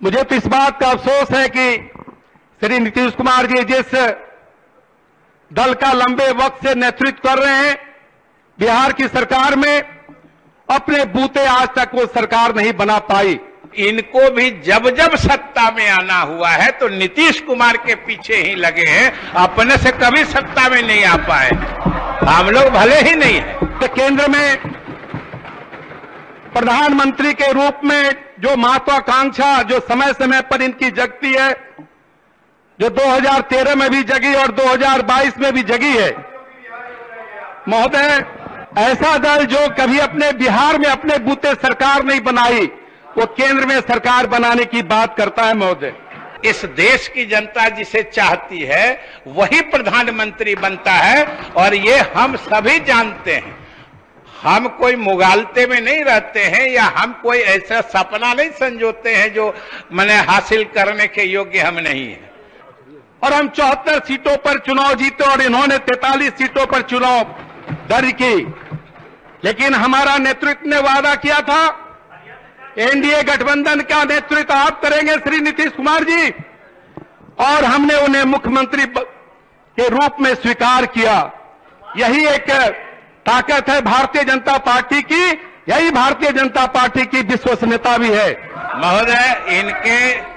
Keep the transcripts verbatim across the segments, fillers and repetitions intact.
मुझे तो इस बात का अफसोस है कि श्री नीतीश कुमार जी जिस दल का लंबे वक्त से नेतृत्व कर रहे हैं बिहार की सरकार में, अपने बूते आज तक वो सरकार नहीं बना पाई। इनको भी जब जब सत्ता में आना हुआ है तो नीतीश कुमार के पीछे ही लगे हैं, अपने से कभी सत्ता में नहीं आ पाए। हम लोग भले ही नहीं है। तो केंद्र में प्रधानमंत्री के रूप में जो महत्वाकांक्षा जो समय समय पर इनकी जगती है, जो दो हज़ार तेरह में भी जगी और दो हज़ार बाईस में भी जगी है, महोदय, ऐसा दल जो कभी अपने बिहार में अपने बूते सरकार नहीं बनाई, वो केंद्र में सरकार बनाने की बात करता है। महोदय, इस देश की जनता जिसे चाहती है वही प्रधानमंत्री बनता है, और ये हम सभी जानते हैं। हम कोई मुगालते में नहीं रहते हैं या हम कोई ऐसा सपना नहीं संजोते हैं जो मैंने हासिल करने के योग्य हम नहीं है। और हम चौहत्तर सीटों पर चुनाव जीते और इन्होंने तैंतालीस सीटों पर चुनाव दर्ज की, लेकिन हमारा नेतृत्व ने वादा किया था एनडीए गठबंधन का नेतृत्व आप करेंगे श्री नीतीश कुमार जी, और हमने उन्हें मुख्यमंत्री के रूप में स्वीकार किया। यही एक ताकत है भारतीय जनता पार्टी की, यही भारतीय जनता पार्टी की विश्वसनीयता भी है। महोदय, इनके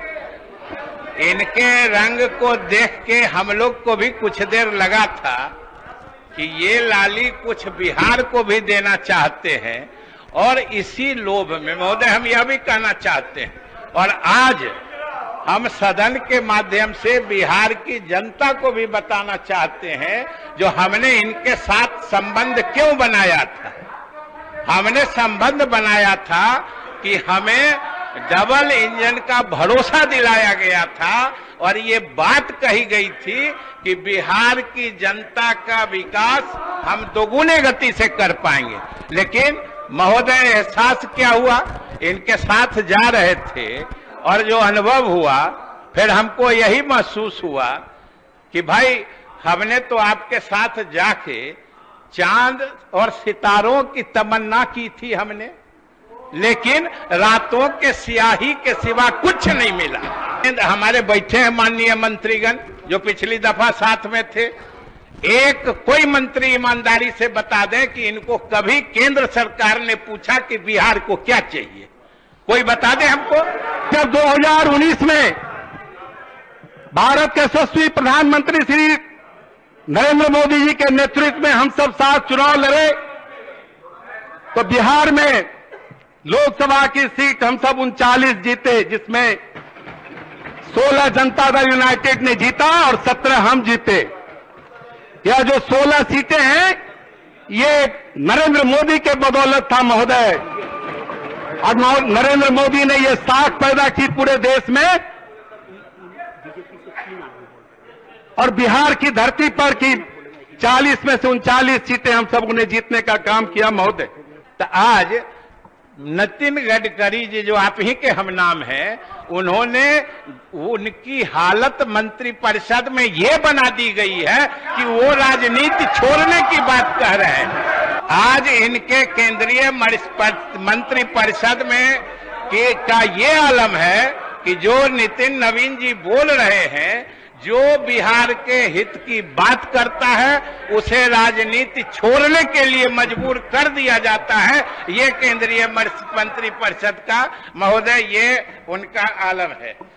इनके रंग को देख के हम लोग को भी कुछ देर लगा था कि ये लाली कुछ बिहार को भी देना चाहते हैं, और इसी लोभ में महोदय हम यह भी कहना चाहते हैं, और आज हम सदन के माध्यम से बिहार की जनता को भी बताना चाहते हैं जो हमने इनके साथ संबंध क्यों बनाया था। हमने संबंध बनाया था कि हमें डबल इंजन का भरोसा दिलाया गया था, और ये बात कही गई थी कि बिहार की जनता का विकास हम दोगुने गति से कर पाएंगे। लेकिन महोदय, एहसास क्या हुआ, इनके साथ जा रहे थे और जो अनुभव हुआ, फिर हमको यही महसूस हुआ कि भाई हमने तो आपके साथ जाके चांद और सितारों की तमन्ना की थी हमने, लेकिन रातों के स्याही के सिवा कुछ नहीं मिला। हमारे बैठे हैं माननीय मंत्रीगण जो पिछली दफा साथ में थे, एक कोई मंत्री ईमानदारी से बता दें कि इनको कभी केंद्र सरकार ने पूछा कि बिहार को क्या चाहिए, कोई बता दे हमको। जब दो हज़ार उन्नीस में भारत के यशस्वी प्रधानमंत्री श्री नरेंद्र मोदी जी के नेतृत्व में हम सब साथ चुनाव लड़े, तो बिहार में लोकसभा की सीट हम सब उनचालीस जीते, जिसमें सोलह जनता दल यूनाइटेड ने जीता और सत्रह हम जीते। यह जो सोलह सीटें हैं ये नरेंद्र मोदी के बदौलत था महोदय, और नरेंद्र मोदी ने यह साख पैदा की पूरे देश में, और बिहार की धरती पर की चालीस में से उनचालीस सीटें हम सब उन्हें जीतने का काम किया महोदय। तो आज नितिन गडकरी जी जो आप ही के हम नाम हैं, उन्होंने उनकी हालत मंत्री परिषद में ये बना दी गई है कि वो राजनीति छोड़ने की बात कह रहे हैं। आज इनके केंद्रीय मंत्री परिषद में के का ये आलम है कि जो नितिन नवीन जी बोल रहे हैं, जो बिहार के हित की बात करता है उसे राजनीति छोड़ने के लिए मजबूर कर दिया जाता है। ये केंद्रीय मंत्री परिषद का महोदय ये उनका आलम है।